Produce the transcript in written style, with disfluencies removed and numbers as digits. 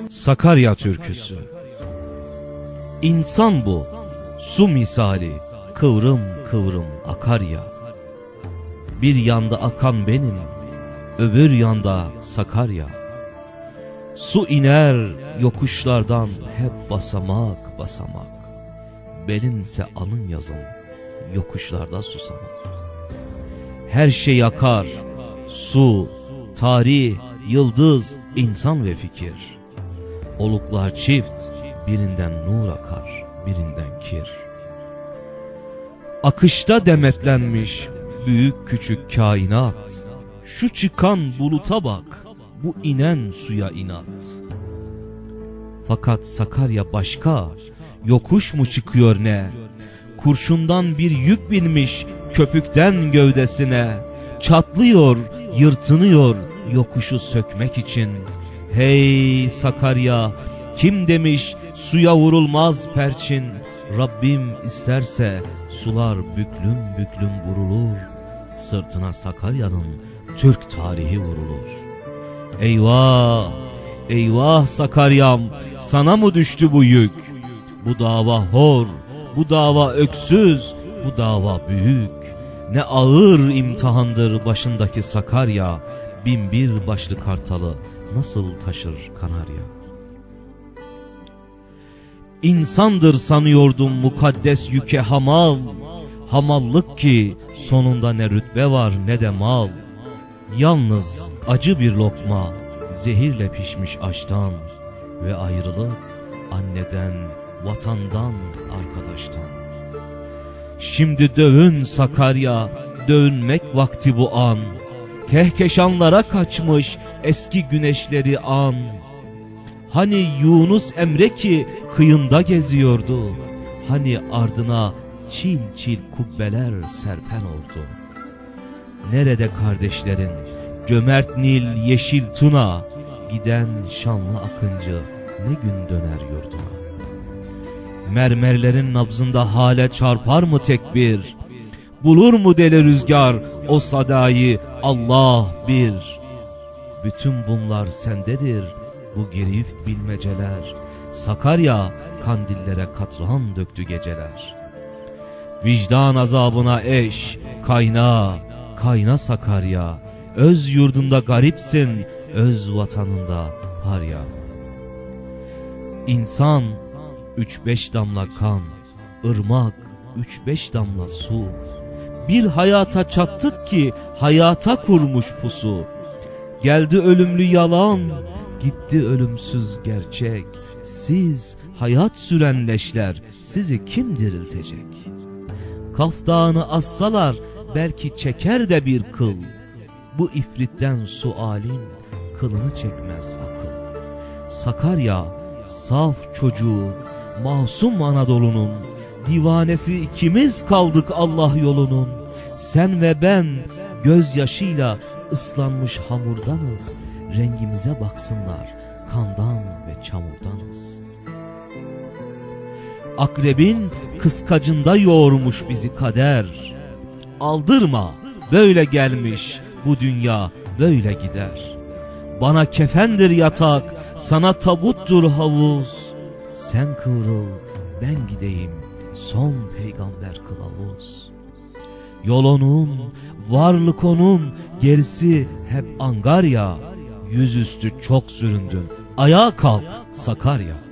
Sakarya türküsü. İnsan bu, su misali, kıvrım kıvrım akar ya. Bir yanda akan benim, öbür yanda Sakarya. Su iner yokuşlardan hep basamak basamak. Benimse alın yazım, yokuşlarda susamak. Her şey akar, su, tarih, yıldız, insan ve fikir. Oluklar çift, birinden nur akar, birinden kir. Akışta demetlenmiş büyük küçük kainat. Şu çıkan buluta bak, bu inen suya inat. Fakat Sakarya başka, yokuş mu çıkıyor ne? Kurşundan bir yük binmiş köpükten gövdesine. Çatlıyor, yırtınıyor yokuşu sökmek için. Hey Sakarya, kim demiş suya vurulmaz perçin? Rabbim isterse sular büklüm büklüm vurulur. Sırtına Sakarya'nın Türk tarihi vurulur. Eyvah, eyvah Sakaryam, sana mı düştü bu yük? Bu dava hor, bu dava öksüz, bu dava büyük. Ne ağır imtihandır başındaki Sakarya, binbir başlı kartalı nasıl taşır Kanarya? İnsandır sanıyordum mukaddes yüke hamal. Hamallık ki sonunda ne rütbe var ne de mal. Yalnız acı bir lokma zehirle pişmiş aştan. Ve ayrılık anneden, vatandan, arkadaştan. Şimdi dövün Sakarya, dövünmek vakti bu an. Kehkeşanlara kaçmış eski güneşleri an. Hani Yunus Emre ki kıyında geziyordu. Hani ardına çil çil kubbeler serpen oldu. Nerede kardeşlerin, cömert Nil, yeşil Tuna? Giden şanlı akıncı ne gün döner yurduna? Mermerlerin nabzında hale çarpar mı tekbir? Bulur mu deli rüzgar o sadayı Allah bir? Bütün bunlar sendedir bu gerift bilmeceler. Sakarya kandillere katran döktü geceler. Vicdan azabına eş, kayna, kayna Sakarya. Öz yurdunda garipsin, öz vatanında parya. İnsan 3-5 damla kan, ırmak 3-5 damla su. Bir hayata çattık ki hayata kurmuş pusu. Geldi ölümlü yalan, gitti ölümsüz gerçek. Siz hayat süren leşler, sizi kim diriltecek? Kaftağını assalar belki çeker de bir kıl. Bu ifritten sualin kılını çekmez akıl. Sakarya saf çocuğu, masum Anadolu'nun. Divanesi ikimiz kaldık Allah yolunun. Sen ve ben gözyaşıyla ıslanmış hamurdanız. Rengimize baksınlar, kandan ve çamurdanız. Akrebin kıskacında yoğurmuş bizi kader. Aldırma, böyle gelmiş bu dünya, böyle gider. Bana kefendir yatak, sana tabuttur havuz. Sen kıvrıl, ben gideyim, son peygamber kılavuz. Yol onun, varlık onun, gerisi hep angarya. Yüzüstü çok süründün, ayağa kalk Sakarya.